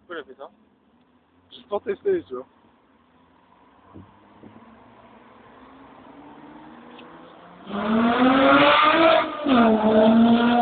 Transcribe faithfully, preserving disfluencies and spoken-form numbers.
Pourquoi elle a fait ça? Juste pour tester, tu vois. Thank you.